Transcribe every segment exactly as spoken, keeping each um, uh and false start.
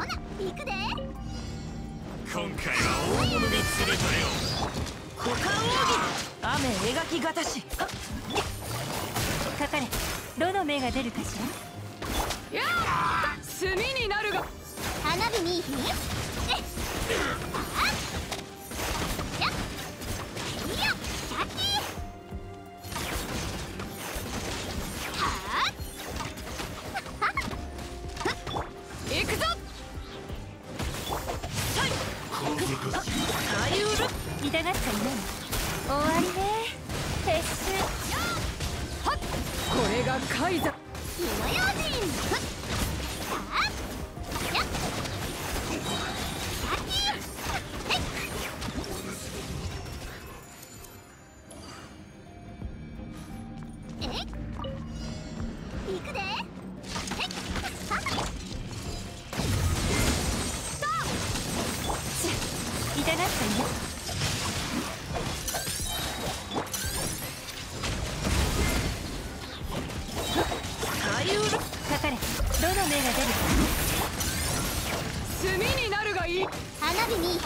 ほな行くで。 今回は大物が釣れたよ。 股間奥義雨描きがたし。 かかれ。どの目が出るかしら。やあ炭になるが。 花火見いひん。えっあっやっいやシャキはあ行くぞ。 痛がったよね。終わりね。撤収。 はっこれがカイザ。 火の用心。さあやっシャキへっえっ行くで。へっはっ痛がったよ。かかれ。どの目が出るか。 炭になるがいい。 花火見いひん。シャ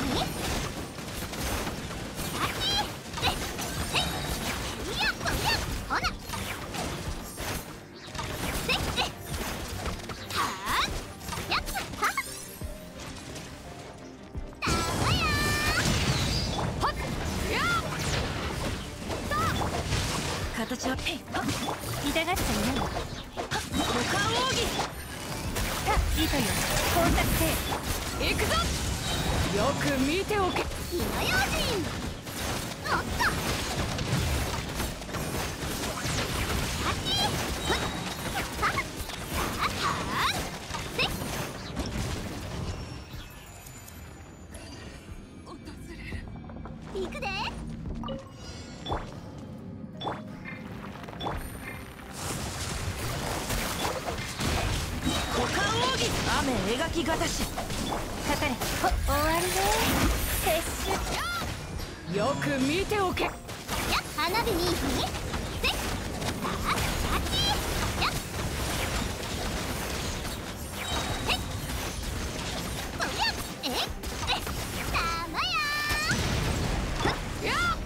キえっえっいやこりゃほなせっえっはあやっはったまやはっやっ形はペイ。 痛がっちゃいない。 股間奥義。 さあ糸よ工作せ。 行くぞ。よく見ておけ。 火の用心。おっとシャキふっはっさあはあせっ行くで。 股間奥義雨描きがたし。 かかれ。ほ終わりね。撤収。 よく見ておけ。 やっ花火見いひん。せっさあシャキやっへっこりゃえっえったまややっ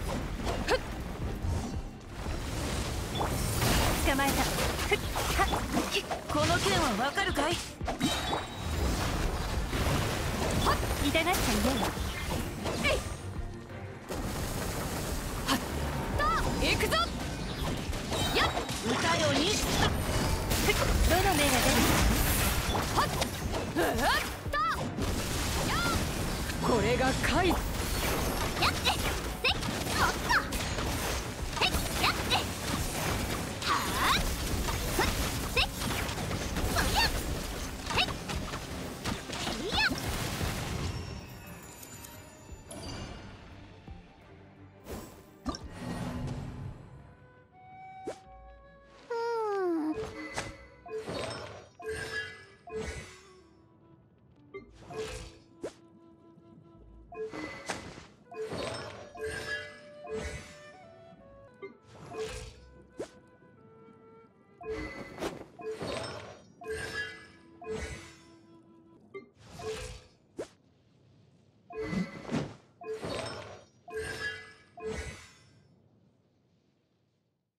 捕まえた。ふっはっひっこの件はわかるかい。 痛がっちゃいない。 えいはっと行くぞ。やっ歌よにふっどの目が出るか。 はっうっとやっこれがカイ。 やっえ